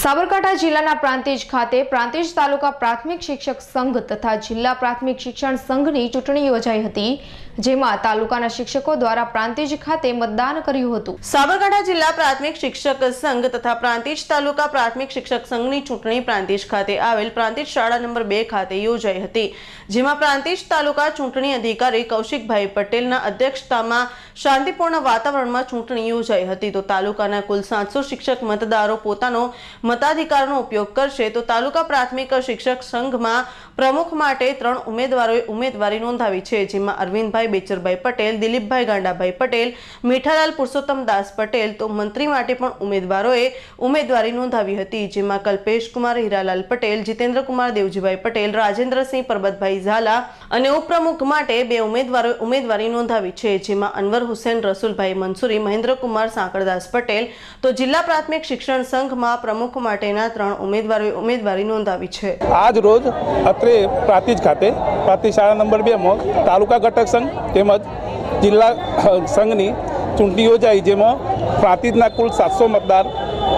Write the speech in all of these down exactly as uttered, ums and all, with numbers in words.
સાબરકાંઠા જિલ્લાના પ્રાંતિજ ખાતે પ્રાંતિજ તાલુકા પ્રાથમિક શિક્ષક સંઘ તથા જિલ્લા પ્રાથમિક શિક્ષણ સંઘની ચૂંટણી યોજાઈ હતી, જેમાં તાલુકાના શિક્ષકો દ્વારા પ્રાંતિજ ખાતે મતદાન કર્યું હતું। સાબરકાંઠા જિલ્લા પ્રાથમિક શિક્ષક સંઘ તથા પ્રાંતિજ તાલુકા પ્રાથમિક શિક્ષક સંઘની ચૂંટણી પ્રાંતિજ ખાતે આવેલ પ્રાંતિજ શાળા નંબર બે ખાતે યોજાઈ હતી, જેમાં પ્રાંતિજ તાલુકા ચૂંટણી અધિકારી કૌશિકભાઈ પટેલના અધ્યક્ષતામાં શાંતિપૂર્ણ વાતાવરણમાં ચૂંટણી યોજાઈ હતી। તો તાલુકાના કુલ સાતસો શિક્ષક મતદારો પોતાનો મતાધિકારનો ઉપયોગ કરશે। તો તાલુકા પ્રાથમિક શિક્ષક સંઘમાં પ્રમુખ માટે ત્રણ ઉમેદવારોએ ઉમેદવારી નોંધાવી છે, જેમાં અરવિંદભાઈ બેચરભાઈ પટેલ, દિલીપભાઈ ગાંડાભાઈ પટેલ, મીઠાલાલ પુરુષોત્તમદાસ પટેલ। તો મંત્રી માટે પણ ઉમેદવારોએ ઉમેદવારી નોંધાવી હતી, જેમાં કલ્પેશ કુમાર હીરાલાલ પટેલ, જીતેન્દ્ર કુમાર દેવજીભાઈ પટેલ, રાજેન્દ્રસિંહ પરબતભાઈ ઝાલા અને ઉપપ્રમુખ માટે બે ઉમેદવારોએ ઉમેદવારી નોંધાવી છે, જેમાં અનવર હુસેન રસુલભાઈ મંસૂરી, મહેન્દ્રકુમાર સાંકળદાસ પટેલ। તો જિલ્લા પ્રાથમિક શિક્ષણ સંઘમાં પ્રમુખ માટેના ત્રણ ઉમેદવારોએ ઉમેદવારી નોંધાવી છે। આજ રોજ અત્રે પ્રાંતિજ ખાતે પ્રાંતિજ શાળા નંબર બે માં તાલુકા ઘટક સંઘ તેમજ જિલ્લા સંઘની ચૂંટણી યોજાઈ, જેમાં પ્રાંતિજના કુલ સાતસો મતદાર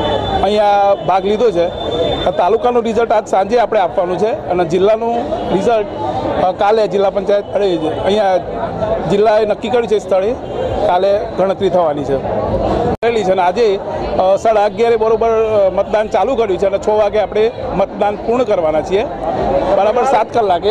અહીંયા ભાગ લીધો છે। તાલુકાનું રિઝલ્ટ આજ સાંજે આપણે આપવાનું છે અને જિલ્લાનું રિઝલ્ટ કાલે જિલ્લા પંચાયત અહીંયા જિલ્લાએ નક્કી કર્યું છે સ્થળે કાલે ગણતરી થવાની છે કરેલી છે અને આજે સાડા અગિયારે બરોબર મતદાન ચાલુ કર્યું છે અને છ વાગે આપણે મતદાન પૂર્ણ કરવાના છીએ। બરાબર સાત કલાકે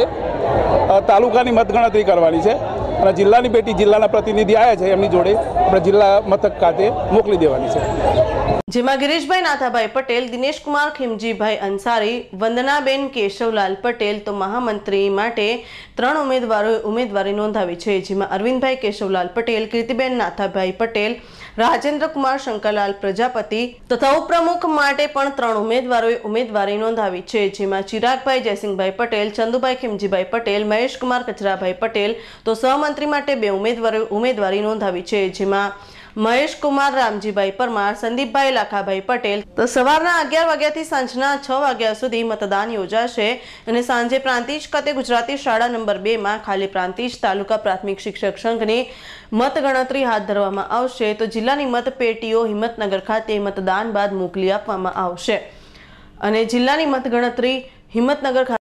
તાલુકાની મતગણતરી કરવાની છે અને જિલ્લાની પેટી જિલ્લાના પ્રતિનિધિ આવ્યા છે, એમની જોડે આપણે જિલ્લા મથક ખાતે મોકલી દેવાની છે, જેમાં ગિરીશભાઈ નાથાભાઈ પટેલ, દિનેશ કુમાર ખીમજીભાઈ અંસારી, વંદનાબેન કેશવલાલ પટેલ। તો મહામંત્રી માટે ત્રણ ઉમેદવારોએ ઉમેદવારી નોંધાવી છે, જેમાં અરવિંદભાઈ કેશવલાલ પટેલ, કીર્તિબેન નાથાભાઈ પટેલ, રાજેન્દ્ર કુમાર શંકરલાલ પ્રજાપતિ તથા ઉપપ્રમુખ માટે પણ ત્રણ ઉમેદવારોએ ઉમેદવારી નોંધાવી છે, જેમાં ચિરાગભાઈ જયસિંહભાઈ પટેલ, ચંદુભાઈ ખીમજીભાઈ પટેલ, મહેશકુમાર કચરાભાઈ પટેલ। તો સહમંત્રી માટે બે ઉમેદવારોએ ઉમેદવારી નોંધાવી છે, જેમાં મહેશકુમાર રામજીભાઈ પરમાર, સંદીપભાઈ લાખાભાઈ પટેલ। તો સવારના અગિયાર વાગ્યાથી સાંજના છ વાગ્યા સુધી મતદાન યોજાશે અને સાંજે પ્રાંતિજ ખાતે ગુજરાતી શાળા નંબર બે માં ખાલી પ્રાંતિજ તાલુકા પ્રાથમિક શિક્ષક સંઘની મતગણતરી હાથ ધરવામાં આવશે। તો જિલ્લાની મતપેટીઓ હિંમતનગર ખાતે મતદાન બાદ મોકલી આપવામાં આવશે અને જિલ્લાની મતગણતરી હિંમતનગર